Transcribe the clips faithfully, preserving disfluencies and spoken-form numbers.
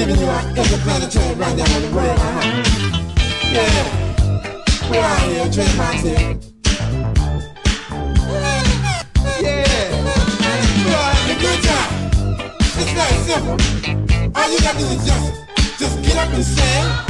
giving you an interplanetary rundown of the world, uh-huh. Yeah, we're out here, drink my tea. Yeah, we're all having a good time. It's very simple. All you gotta do is just, just get up and sing.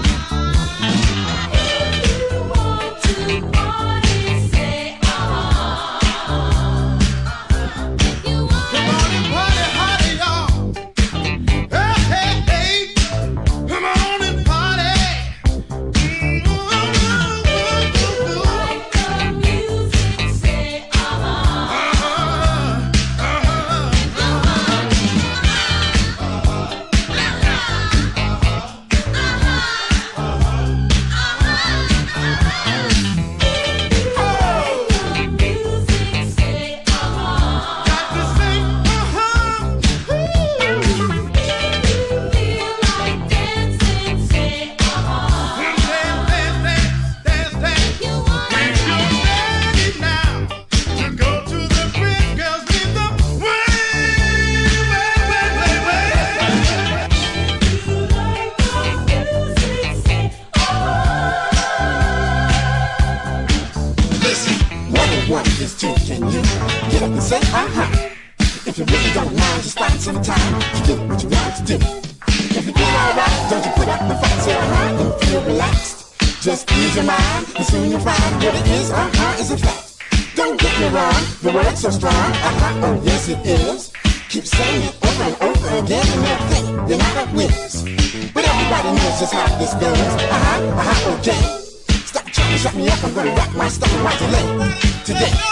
One is two, can you get up and say uh-huh? If you really don't mind, just find some time to do what you want to do. If you feel alright, don't you put up the fight, say uh-huh, and feel relaxed. Just ease your mind, and soon you'll find what it is, uh-huh, is a fact. Don't get me wrong, the word's so strong, uh-huh, oh yes it is. Keep saying it over and over again and they'll think you're not a whiz. But everybody knows just how this goes, uh-huh, uh-huh, okay. Stop trying to shut me up, I'm gonna rock my stuff right to late today.